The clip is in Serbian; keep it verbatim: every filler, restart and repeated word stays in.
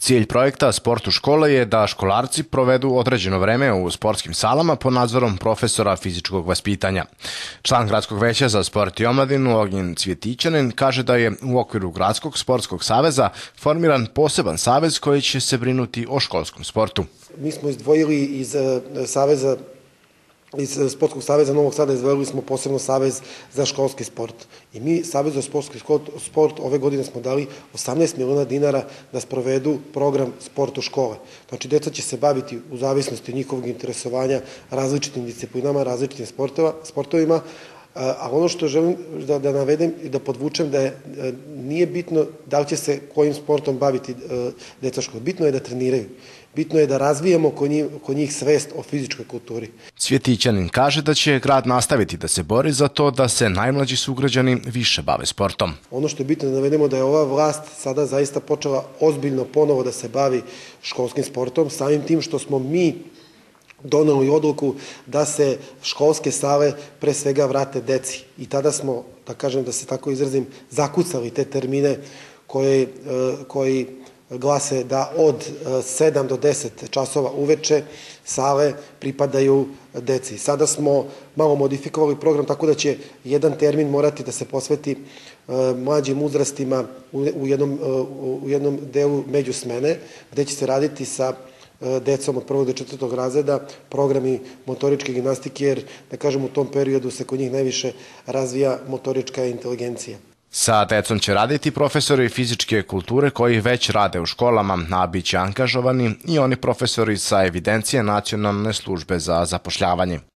Cilj projekta Sport u škole je da školarci provedu određeno vreme u sportskim salama pod nadzorom profesora fizičkog vaspitanja. Član Gradskog veća za sport i omladinu Ognjen Cvjetićanin kaže da je u okviru Gradskog sportskog saveza formiran poseban savez koji će se brinuti o školskom sportu. Mi smo izdvojili iz saveza Iz Sportskog saveza Novog Sada izdvojili smo posebno savez za školski sport. I mi Savezu za školski sport ove godine smo dali osamnaest miliona dinara da sprovedu program Sport u škole. Znači, deca će se baviti u zavisnosti njihovog interesovanja različitim disciplinama, različitim sportovima, a ono što želim da, da navedem i da podvučem da je, nije bitno da li će se kojim sportom baviti deca škole. Bitno je da treniraju. Bitno je da razvijamo kod njih, kod njih svest o fizičkoj kulturi. Cvjetićanin kaže da će grad nastaviti da se bori za to da se najmlađi sugrađani više bave sportom. Ono što je bitno da navedemo da je ova vlast sada zaista počela ozbiljno ponovo da se bavi školskim sportom, samim tim što smo mi doneli odluku da se školske sale pre svega vrate deci. I tada smo, da kažem, da se tako izrazim, zakucali te termine koje, koji glase da od sedam do deset časova uveče sale pripadaju deci. Sada smo malo modifikovali program tako da će jedan termin morati da se posveti mlađim uzrastima u jednom, u jednom delu međusmene, gde će se raditi sa decom od prvog do četvrtog razreda, programi motoričke gimnastike, jer, da kažem, u tom periodu se kod njih najviše razvija motorička inteligencija. Sa decom će raditi profesori fizičke kulture koji već rade u školama, a bit će angažovani i oni profesori sa evidencije Nacionalne službe za zapošljavanje.